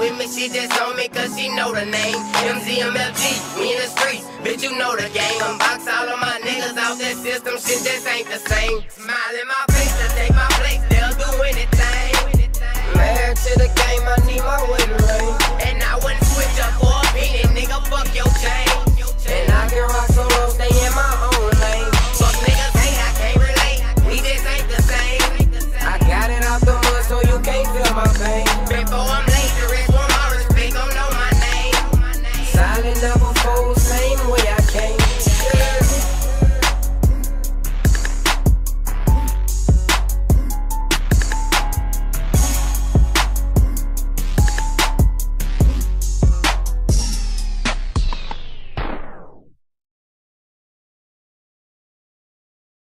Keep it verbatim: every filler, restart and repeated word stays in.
with me, she just on me cause she know the name. M Z M F G, we in the streets, bitch you know the game. Unbox all of my niggas out that system, shit just ain't the same. Smile in my face to take my place, they'll do anything. Married to the game, I need my way to